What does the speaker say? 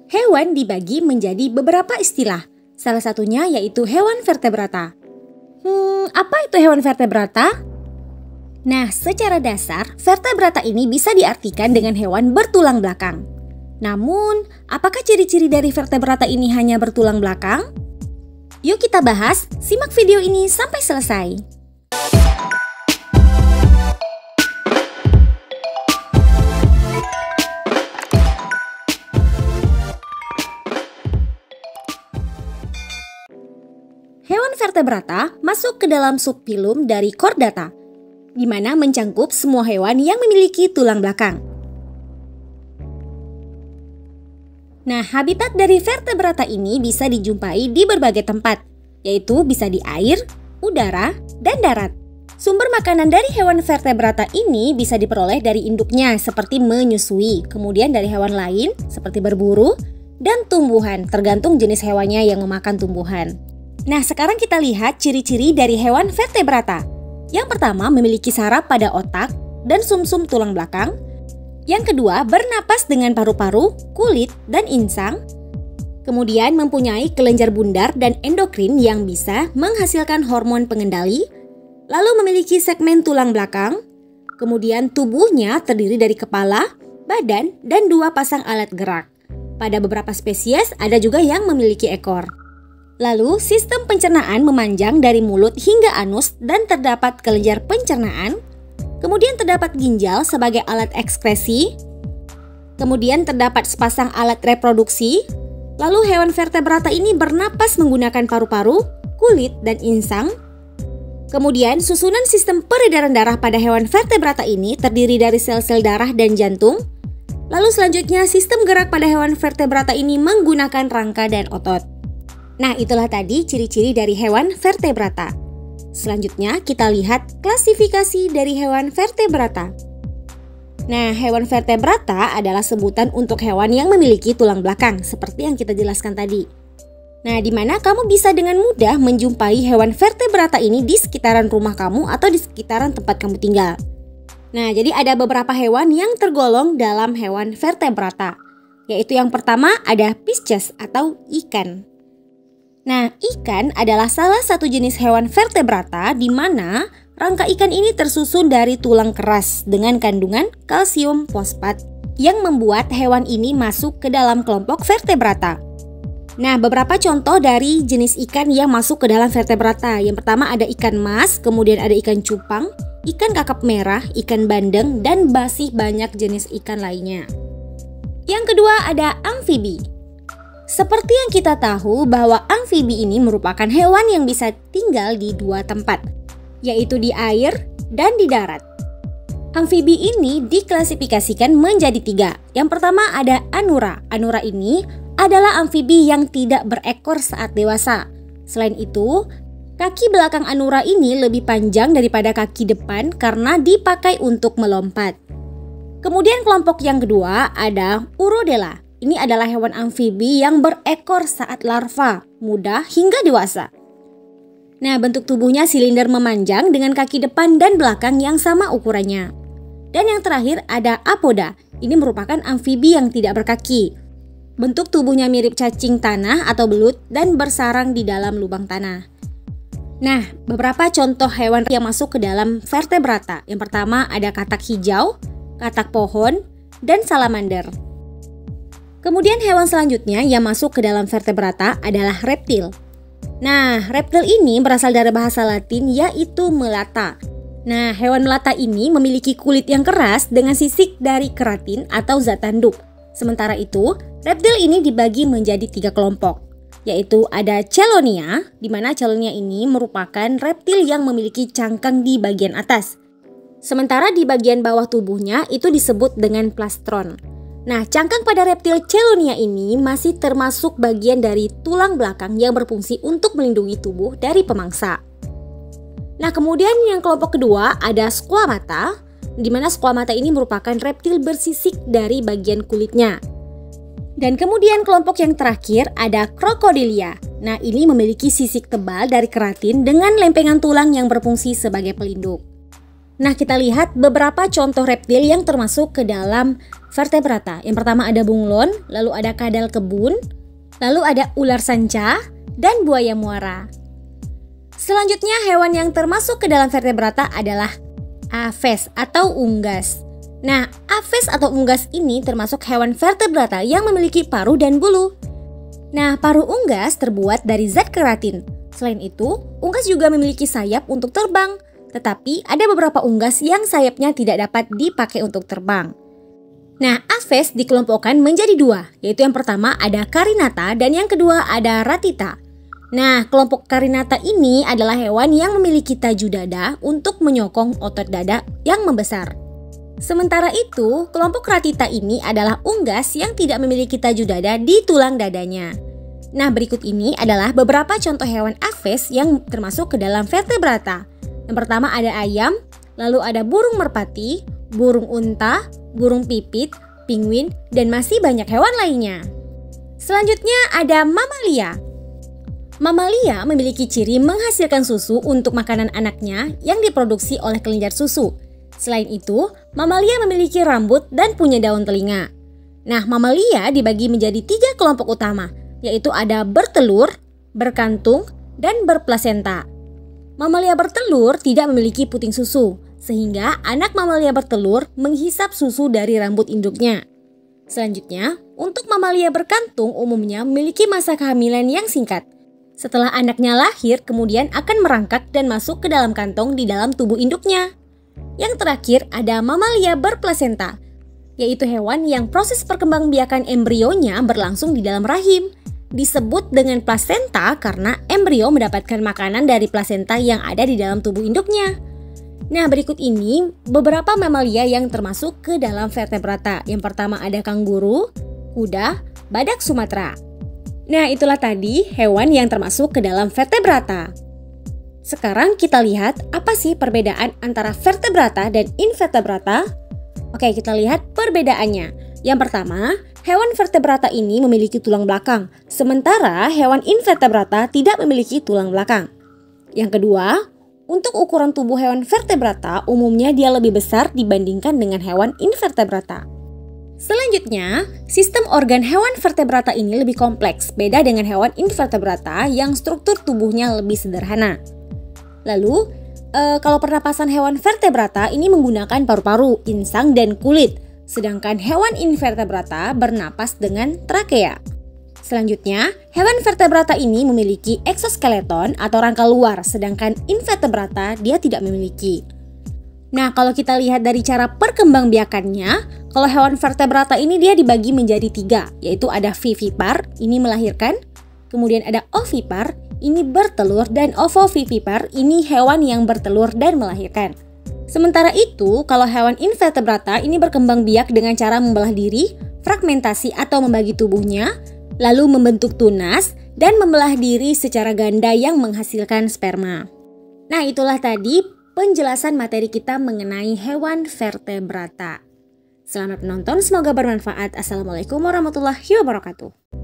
Hewan dibagi menjadi beberapa istilah. Salah satunya yaitu hewan vertebrata. Apa itu hewan vertebrata? Nah, secara dasar, vertebrata ini bisa diartikan dengan hewan bertulang belakang. Namun, apakah ciri-ciri dari vertebrata ini hanya bertulang belakang? Yuk kita bahas, simak video ini sampai selesai. Hewan vertebrata masuk ke dalam subfilum dari Chordata, di mana mencangkup semua hewan yang memiliki tulang belakang. Nah, habitat dari vertebrata ini bisa dijumpai di berbagai tempat, yaitu bisa di air, udara, dan darat. Sumber makanan dari hewan vertebrata ini bisa diperoleh dari induknya seperti menyusui, kemudian dari hewan lain seperti berburu, dan tumbuhan, tergantung jenis hewannya yang memakan tumbuhan. Nah, sekarang kita lihat ciri-ciri dari hewan vertebrata. Yang pertama, memiliki saraf pada otak dan sumsum tulang belakang. Yang kedua, bernapas dengan paru-paru, kulit, dan insang. Kemudian mempunyai kelenjar bundar dan endokrin yang bisa menghasilkan hormon pengendali. Lalu memiliki segmen tulang belakang. Kemudian tubuhnya terdiri dari kepala, badan, dan 2 pasang alat gerak. Pada beberapa spesies ada juga yang memiliki ekor. Lalu, sistem pencernaan memanjang dari mulut hingga anus dan terdapat kelenjar pencernaan. Kemudian terdapat ginjal sebagai alat ekskresi. Kemudian terdapat sepasang alat reproduksi. Lalu hewan vertebrata ini bernapas menggunakan paru-paru, kulit, dan insang. Kemudian susunan sistem peredaran darah pada hewan vertebrata ini terdiri dari sel-sel darah dan jantung. Lalu selanjutnya sistem gerak pada hewan vertebrata ini menggunakan rangka dan otot. Nah, itulah tadi ciri-ciri dari hewan vertebrata. Selanjutnya kita lihat klasifikasi dari hewan vertebrata. Nah, hewan vertebrata adalah sebutan untuk hewan yang memiliki tulang belakang, seperti yang kita jelaskan tadi. Nah, di mana kamu bisa dengan mudah menjumpai hewan vertebrata ini di sekitaran rumah kamu atau di sekitaran tempat kamu tinggal. Nah, jadi ada beberapa hewan yang tergolong dalam hewan vertebrata, yaitu yang pertama ada Pisces atau ikan. Nah, ikan adalah salah satu jenis hewan vertebrata di mana rangka ikan ini tersusun dari tulang keras dengan kandungan kalsium fosfat yang membuat hewan ini masuk ke dalam kelompok vertebrata. Nah, beberapa contoh dari jenis ikan yang masuk ke dalam vertebrata. Yang pertama ada ikan mas, kemudian ada ikan cupang, ikan kakap merah, ikan bandeng, dan masih banyak jenis ikan lainnya. Yang kedua ada amfibi. Seperti yang kita tahu bahwa amfibi ini merupakan hewan yang bisa tinggal di 2 tempat, yaitu di air dan di darat. Amfibi ini diklasifikasikan menjadi 3. Yang pertama ada anura. Anura ini adalah amfibi yang tidak berekor saat dewasa. Selain itu, kaki belakang anura ini lebih panjang daripada kaki depan karena dipakai untuk melompat. Kemudian kelompok yang kedua ada urodela. Ini adalah hewan amfibi yang berekor saat larva, muda hingga dewasa. Nah, bentuk tubuhnya silinder memanjang dengan kaki depan dan belakang yang sama ukurannya. Dan yang terakhir ada apoda. Ini merupakan amfibi yang tidak berkaki. Bentuk tubuhnya mirip cacing tanah atau belut dan bersarang di dalam lubang tanah. Nah, beberapa contoh hewan yang masuk ke dalam vertebrata. Yang pertama ada katak hijau, katak pohon, dan salamander. Kemudian hewan selanjutnya yang masuk ke dalam vertebrata adalah reptil. Nah, reptil ini berasal dari bahasa Latin yaitu melata. Nah, hewan melata ini memiliki kulit yang keras dengan sisik dari keratin atau zat tanduk. Sementara itu, reptil ini dibagi menjadi 3 kelompok, yaitu ada Chelonia, di mana Chelonia ini merupakan reptil yang memiliki cangkang di bagian atas. Sementara di bagian bawah tubuhnya itu disebut dengan plastron. Nah, cangkang pada reptil Chelonia ini masih termasuk bagian dari tulang belakang yang berfungsi untuk melindungi tubuh dari pemangsa. Nah, kemudian yang kelompok kedua ada Squamata, di mana Squamata ini merupakan reptil bersisik dari bagian kulitnya. Dan kemudian kelompok yang terakhir ada Crocodilia. Nah, ini memiliki sisik tebal dari keratin dengan lempengan tulang yang berfungsi sebagai pelindung. Nah, kita lihat beberapa contoh reptil yang termasuk ke dalam vertebrata. Yang pertama ada bunglon, lalu ada kadal kebun, lalu ada ular sanca, dan buaya muara. Selanjutnya, hewan yang termasuk ke dalam vertebrata adalah aves atau unggas. Nah, aves atau unggas ini termasuk hewan vertebrata yang memiliki paruh dan bulu. Nah, paruh unggas terbuat dari zat keratin. Selain itu, unggas juga memiliki sayap untuk terbang. Tetapi ada beberapa unggas yang sayapnya tidak dapat dipakai untuk terbang. Nah, aves dikelompokkan menjadi dua, yaitu yang pertama ada carinata dan yang kedua ada ratita. Nah, kelompok carinata ini adalah hewan yang memiliki taju dada untuk menyokong otot dada yang membesar. Sementara itu, kelompok ratita ini adalah unggas yang tidak memiliki taju dada di tulang dadanya. Nah, berikut ini adalah beberapa contoh hewan aves yang termasuk ke dalam vertebrata. Yang pertama ada ayam, lalu ada burung merpati, burung unta, burung pipit, penguin, dan masih banyak hewan lainnya. Selanjutnya ada mamalia. Mamalia memiliki ciri menghasilkan susu untuk makanan anaknya yang diproduksi oleh kelenjar susu. Selain itu, mamalia memiliki rambut dan punya daun telinga. Nah, mamalia dibagi menjadi 3 kelompok utama, yaitu ada bertelur, berkantung, dan berplasenta. Mamalia bertelur tidak memiliki puting susu, sehingga anak mamalia bertelur menghisap susu dari rambut induknya. Selanjutnya, untuk mamalia berkantung umumnya memiliki masa kehamilan yang singkat. Setelah anaknya lahir, kemudian akan merangkak dan masuk ke dalam kantong di dalam tubuh induknya. Yang terakhir ada mamalia berplasenta, yaitu hewan yang proses perkembangbiakan embrionya berlangsung di dalam rahim. Disebut dengan plasenta karena embrio mendapatkan makanan dari plasenta yang ada di dalam tubuh induknya. Nah, berikut ini beberapa mamalia yang termasuk ke dalam vertebrata. Yang pertama ada kanguru, kuda, badak Sumatera. Nah, itulah tadi hewan yang termasuk ke dalam vertebrata. Sekarang kita lihat apa sih perbedaan antara vertebrata dan invertebrata. Oke, kita lihat perbedaannya. Yang pertama, hewan vertebrata ini memiliki tulang belakang, sementara hewan invertebrata tidak memiliki tulang belakang. Yang kedua, untuk ukuran tubuh hewan vertebrata umumnya dia lebih besar dibandingkan dengan hewan invertebrata. Selanjutnya, sistem organ hewan vertebrata ini lebih kompleks, beda dengan hewan invertebrata yang struktur tubuhnya lebih sederhana. Lalu, kalau pernapasan hewan vertebrata ini menggunakan paru-paru, insang, dan kulit. Sedangkan hewan invertebrata bernapas dengan trakea. Selanjutnya, hewan vertebrata ini memiliki eksoskeleton atau rangka luar, sedangkan invertebrata dia tidak memiliki. Nah, kalau kita lihat dari cara perkembangbiakannya, kalau hewan vertebrata ini dia dibagi menjadi 3, yaitu ada vivipar, ini melahirkan, kemudian ada ovipar, ini bertelur, dan ovovivipar, ini hewan yang bertelur dan melahirkan. Sementara itu, kalau hewan invertebrata ini berkembang biak dengan cara membelah diri, fragmentasi atau membagi tubuhnya, lalu membentuk tunas, dan membelah diri secara ganda yang menghasilkan sperma. Nah, itulah tadi penjelasan materi kita mengenai hewan vertebrata. Selamat menonton, semoga bermanfaat. Assalamualaikum warahmatullahi wabarakatuh.